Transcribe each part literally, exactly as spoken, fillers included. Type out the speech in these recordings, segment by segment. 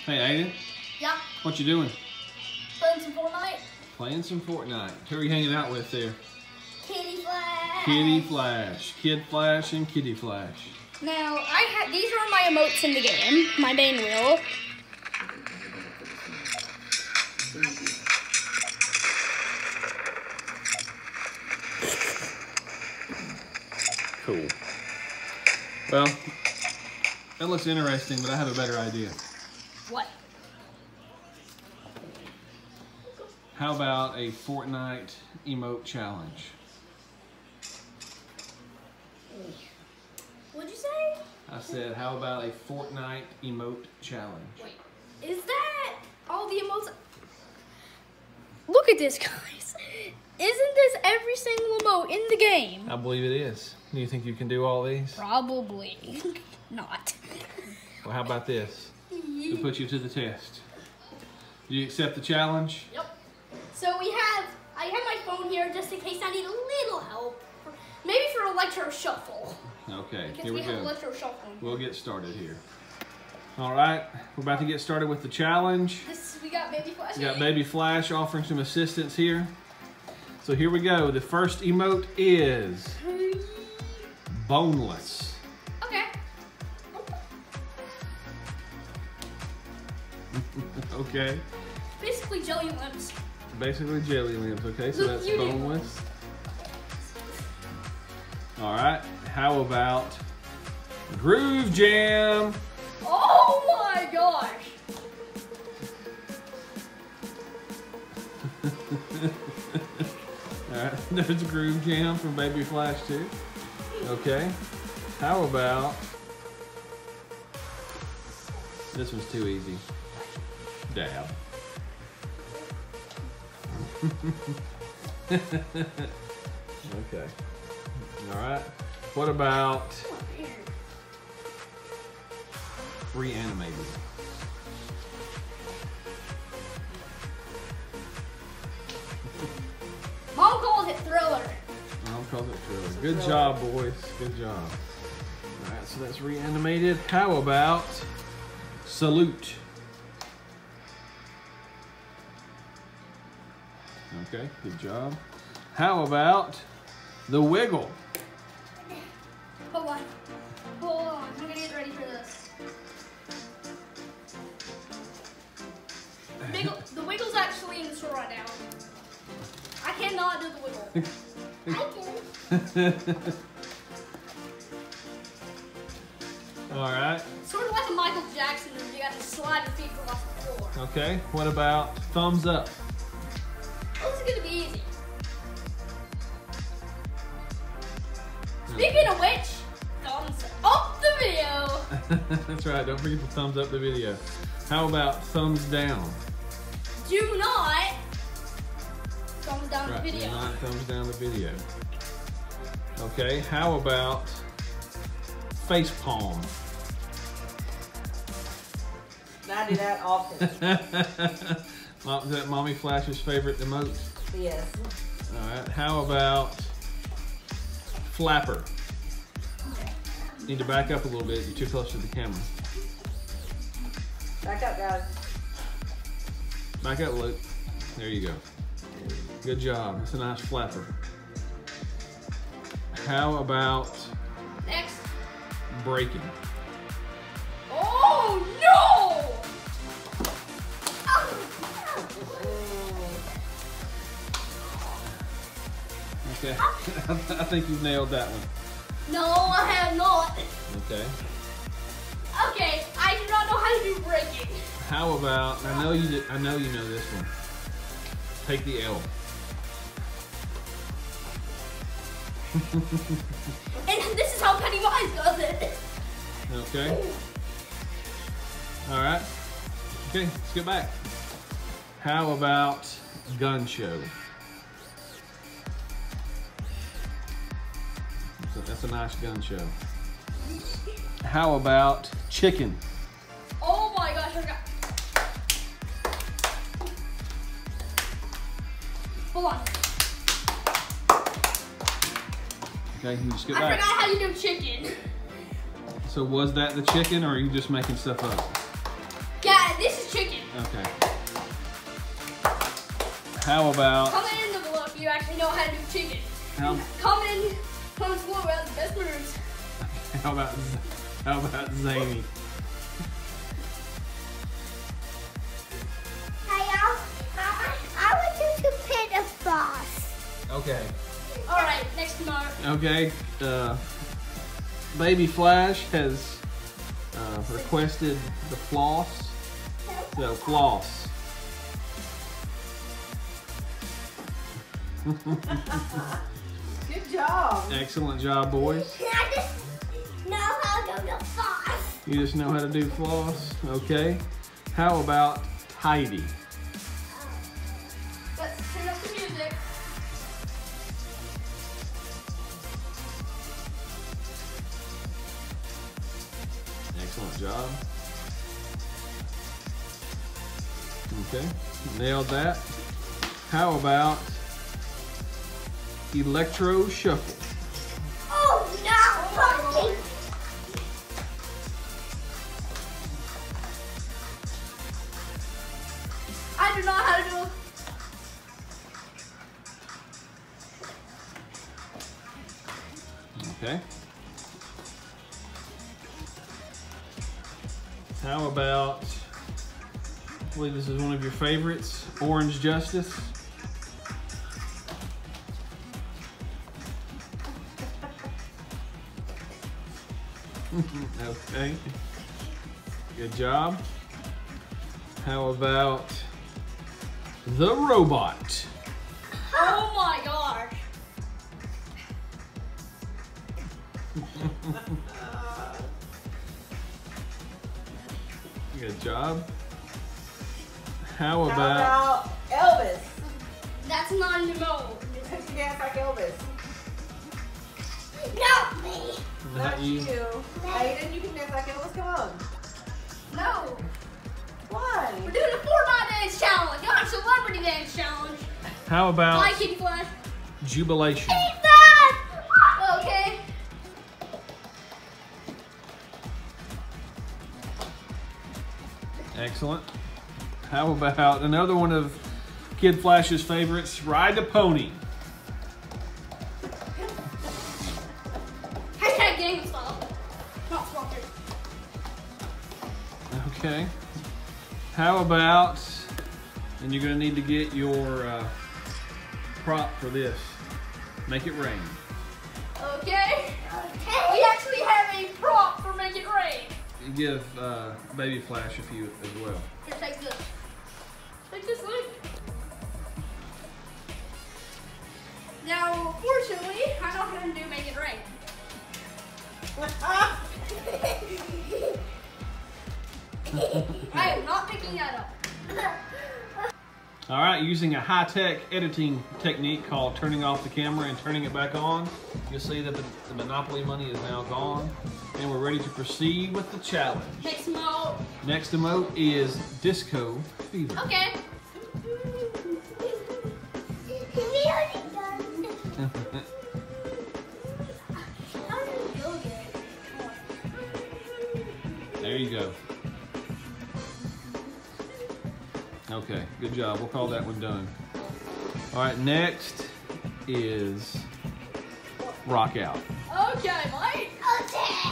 Hey, Aiden. Yeah. What you doing? Playing some Fortnite. Playing some Fortnite. Who are you hanging out with there? Kitty Flash. Kitty Flash. Kid Flash and Kitty Flash. Now, I ha these are my emotes in the game. My main wheel. Cool. Well, that looks interesting, but I have a better idea. What? How about a Fortnite emote challenge? What'd you say? I said, how about a Fortnite emote challenge? Wait, is that all the emotes? Look at this, guys. Isn't this every single emote in the game? I believe it is. Do you think you can do all these? Probably not. Well, how about this? To put you to the test. Do you accept the challenge? Yep. So we have, I have my phone here just in case I need a little help. Maybe for Electro Shuffle. Okay, Because here we we have go. Electro Shuffle. We'll get started here. All right, we're about to get started with the challenge. This, we got Baby Flash. We got Baby Flash offering some assistance here. So here we go. The first emote is boneless. Okay. Okay. Basically jelly limbs. Basically jelly limbs. Okay, so Look, that's you did- boneless. All right. How about Groove Jam? Oh my gosh. All right. There's Groove Jam from Baby Flash too. Okay. How about this one's too easy. Dab. Okay. All right. What about reanimated? Mom calls it Thriller. I'll call it thriller. Good job, boys. Good job. All right, so that's reanimated. How about salute? Okay, good job. How about the wiggle? Hold on. Hold on. I'm gonna get ready for this. Wiggle, the wiggle's actually in the store right now. I cannot do the wiggle. I can. All right. Sort of like a Michael Jackson move. You got to slide your feet across the floor. Okay. What about thumbs up? This is gonna be easy. Speaking of which, thumbs up the video. That's right. Don't forget to thumbs up the video. How about thumbs down? Do not thumbs down Right. the Do video. not thumbs down the video. Okay. How about face palm? I do that often. Mom, is that Mommy Flash's favorite emote? Yes. All right. How about flapper? Need to back up a little bit. You're too close to the camera. Back up, guys. Back up, Luke. There you go. Good job. That's a nice flapper. How about Next. breaking? Oh no! Okay. I think you've nailed that one. No, I have not. Okay. Okay, I do not know how to do breaking. How about? I know you. did- I know you know this one. Take the L. And this is how Pennywise does it. Okay. All right. Okay. Let's get back. How about gun show? So that's a nice gun show. How about chicken? Oh my gosh, I forgot. Hold on. Okay, you just get I back. forgot how you do chicken. So was that the chicken, or are you just making stuff up? Yeah, this Okay. How about? Comment in below if you actually know how to do chicken. How, Comment, comment below about the best moves. how about? How about Zany? Hey, I, I, I want you to pick a boss. Okay. All right, next tomorrow. Okay. Uh, Baby Flash has uh, requested the floss. So floss. Good job. Excellent job, boys. I just know how to do the boss. You just know how to do floss. Okay. How about tidy? Let's turn up the music. Excellent job. Okay, nailed that. How about electro shuffle? Oh no, Pumpkin. I do not know how to do it. Okay. How about, I believe this is one of your favorites, Orange Justice. Okay. Good job. How about the robot? Oh my gosh. Good job. How How about, about Elvis? That's not an emote. You dance like Elvis. Not me. not you? Aiden, you can dance like Elvis. Come on. No. Why? We're doing a Fortnite dance challenge, not a celebrity dance challenge. How about Bye, Kitty Flash. jubilation? Ethan! Okay. Excellent. How about another one of Kid Flash's favorites, Ride the Pony? Hashtag GameStop. Not sponsored. Okay. How about, and you're gonna need to get your uh, prop for this. Make it rain. Okay. Okay. We actually have a prop for Make It Rain. You give uh, Baby Flash a few as well. Here, take this. Take this, Luke. Now, fortunately, I know how to do Make It Rain. I am not picking that up. All right, using a high-tech editing technique called turning off the camera and turning it back on, you'll see that the, the Monopoly money is now gone, and we're ready to proceed with the challenge. Next mode. Next emote is Disco Fever. Okay. We already done. How do we go there? There you go. Okay, good job. We'll call that one done. All right, next is Rock Out. Okay, Mike. Okay.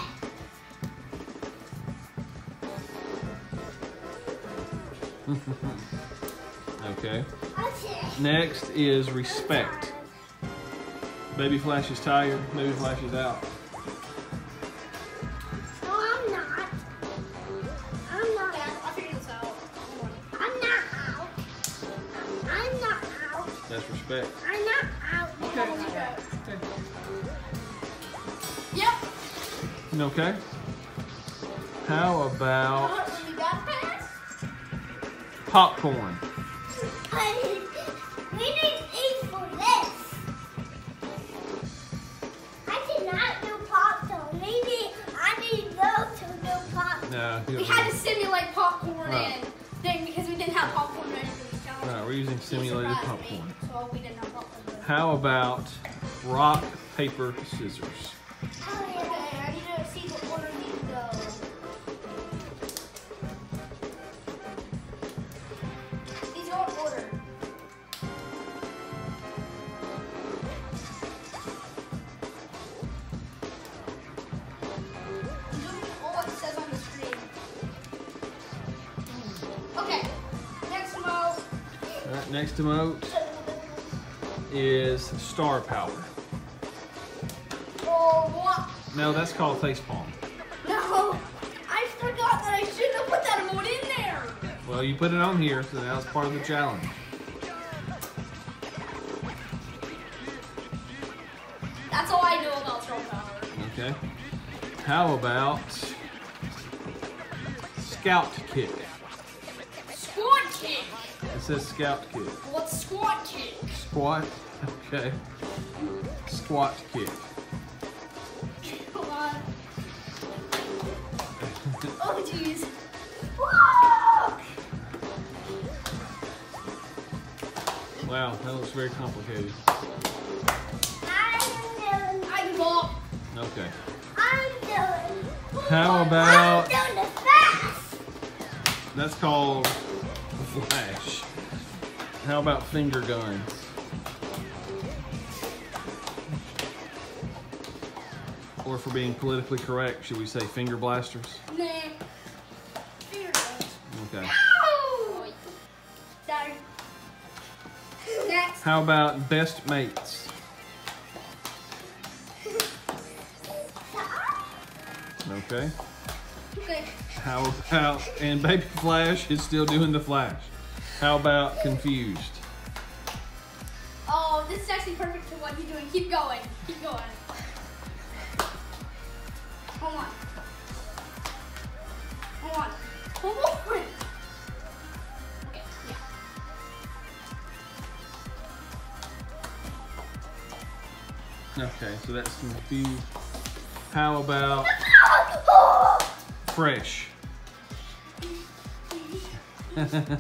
Okay. Okay. Next is Respect. Baby Flash is tired. Baby Flash is out. No, I'm not. I'm not. Yeah, I figured this out. I'm not out. I'm not out. That's Respect. I'm not out. Okay. Yep. Okay. How about Uh, we got pass. Popcorn? I need, we need eight for this. I cannot do popcorn. Maybe I need those to do popcorn. No. We had to simulate popcorn Right. and thing because we didn't have popcorn ready for this challenge. Right, we're using simulated Surprised me, popcorn. So we didn't have popcorn ready. How about Rock, Paper, Scissors? Oh, yeah. Okay, I need to see what order these go. Next emote is star power. Oh, what? No, that's called facepalm. No, I forgot that I shouldn't have put that emote in there. Well, you put it on here, so now it's part of the challenge. That's all I know about star power. Okay. How about scout kick? Squat kick. It says scout kick. What's squat kick? Squat. Okay. Squat kick. Come on. Oh, jeez. Wow, that looks very complicated. I'm doing. I give up. Okay. I'm doing. How I'm about, doing the fast. that's called flash. How about finger guns? Or for being politically correct, should we say finger blasters? Nah. Finger guns. Okay. Ow! Sorry. Next. How about best mates? Okay. Okay. How about, and Baby Flash is still doing the flash. How about confused? Oh, this is actually perfect for what you're doing. Keep going. Keep going. Hold on. Hold on. Hold on. Okay, yeah. Okay, so that's confused. How about fresh? That's what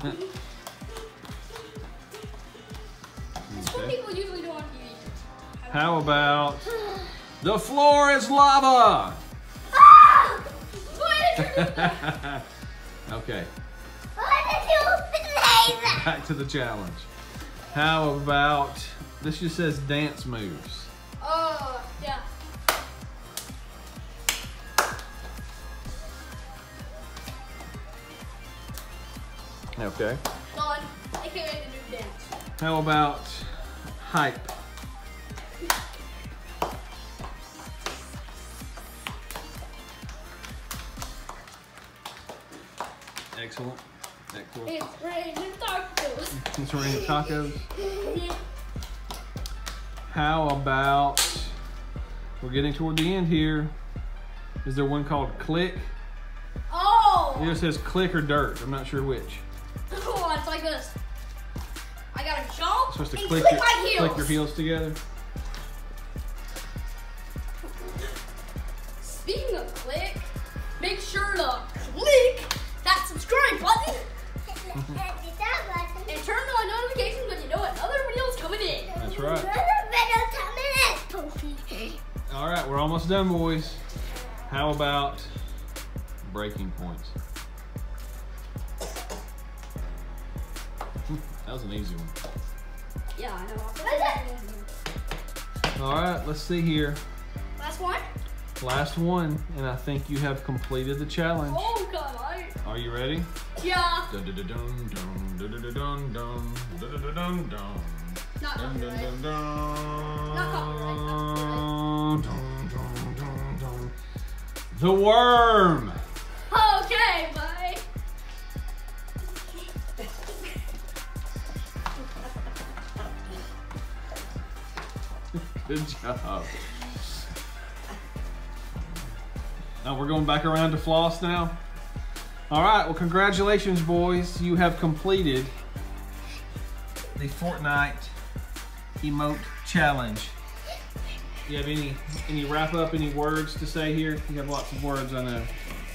Okay. people usually do on T V. How about the floor is lava? Ah! Why did you do that? Okay, What did you say that? back to the challenge. How about, this just says dance moves. Oh, yeah. Okay. Done. A K A the new dance. How about hype? Excellent. Excellent. It's raining tacos. It's raining tacos. How about, we're getting toward the end here. Is there one called click? Oh! It either says click or dirt. I'm not sure which. Oh, it's like this. I gotta jump You're supposed to and click click your, my heels. click your heels together. Speaking of click, make sure to click that subscribe button and turn on notifications when you know another video is coming in. That's right. Right. All right, we're almost done, boys. How about breaking points? That was an easy one. Yeah, I know. All right, let's see here. Last one? Last one, and I think you have completed the challenge. Oh, come on. Are you ready? Yeah. Dun dun dun dun dun dun dun dun dun dun dun dun dun. Not Dun, dun, copyright. dun, dun. Not copyright, Dun, dun, dun, dun. The worm. Okay, bye. Good job. Now we're going back around to floss now. All right, well, congratulations, boys. You have completed the Fortnite emote challenge. You have any any wrap up, any words to say here? You have lots of words, I know.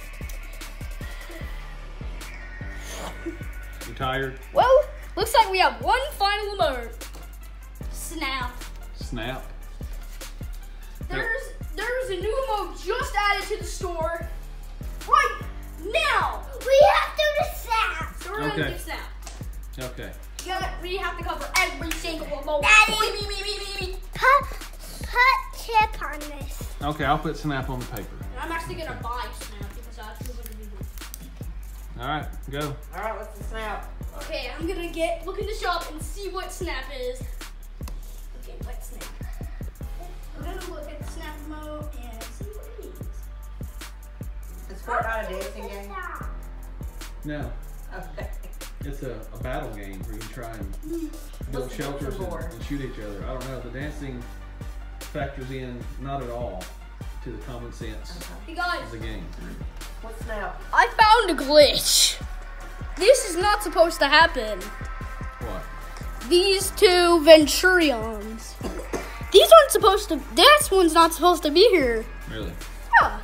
You tired? Well, looks like we have one final emote. Snap. Snap. There's there's a new emote just added to the store right now. We have to do snap. So we're gonna Okay. do snap. Okay. You gotta, we have to cover every single emote. Daddy. Me, me, me, me, me. Put, put chip on this. Okay, I'll put snap on the paper. And I'm actually gonna buy snap because that's what we're gonna do. All right, go. All right, what's the snap? Okay, I'm gonna get look in the shop and see what Snap is. Okay, what Snap? I'm gonna look at the Snap remote and see what it is. Is Fortnite a dancing game? No, Okay. it's a, a battle game where you try and build What's the shelters and, board? and shoot each other. I don't know. The dancing factors in not at all to the common sense Hey guys, of the game. What's now? I found a glitch. This is not supposed to happen. What? These two Venturions. These aren't supposed to. This one's not supposed to be here. Really? Yeah.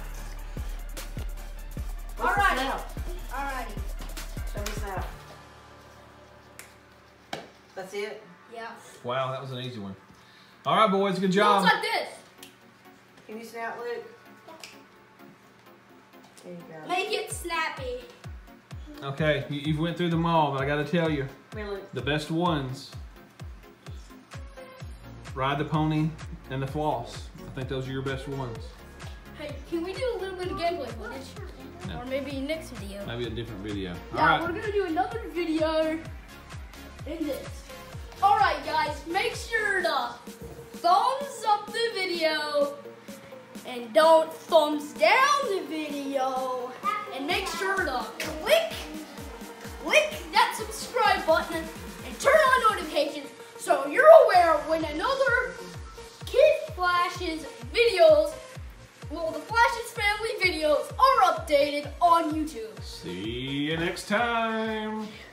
What's the Alrighty. snap? Alrighty. Show me snap. That's it? Yeah. Wow, that was an easy one. All right, boys, good No, job. it's like this. Can you snap, Luke? There you go. Make it snappy. Okay, you, you've went through them all, but I got to tell you, Come here, Luke. the best ones, Ride the Pony and the Floss. I think those are your best ones. Hey, can we do a little bit of gameplay footage? No. Or maybe next video. Maybe a different video. All Yeah, right. we're gonna do another video in this. Alright guys, make sure to thumbs up the video and don't thumbs down the video. And make sure to click, click that subscribe button and turn on notifications so you're aware when another Kid Flashes videos, well the Flashes family videos are updated on YouTube. See you next time.